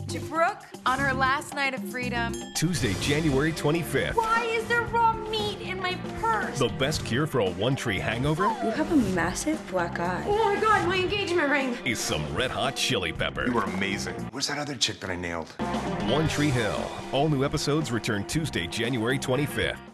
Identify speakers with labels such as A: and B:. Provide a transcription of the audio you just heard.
A: To Brooke on her last night of freedom.
B: Tuesday, January 25th.
A: Why is there raw meat in my purse?
B: The best cure for a One Tree hangover?
C: You have a massive black eye.
A: Oh my God, my engagement ring.
B: Is some red hot chili pepper.
D: You were amazing. Where's that other chick that I nailed?
B: One Tree Hill. All new episodes return Tuesday, January 25th.